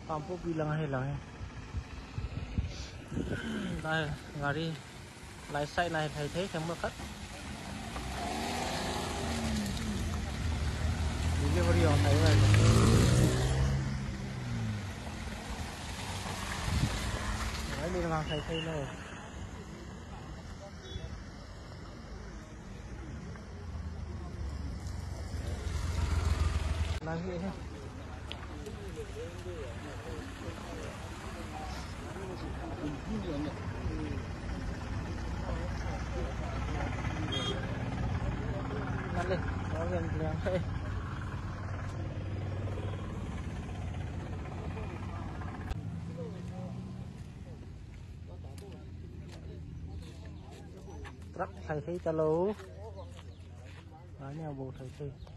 Pampu bilang hilang. Đây, gari lái xe này thay thế thêm một khách. Delivery on thấy rồi. Đấy đi làm thay thế rồi. Làm gì thế? Nhanh lên, nó gần liền thế. Truck thay thế cho lú. Đó nhà bộ thay thế.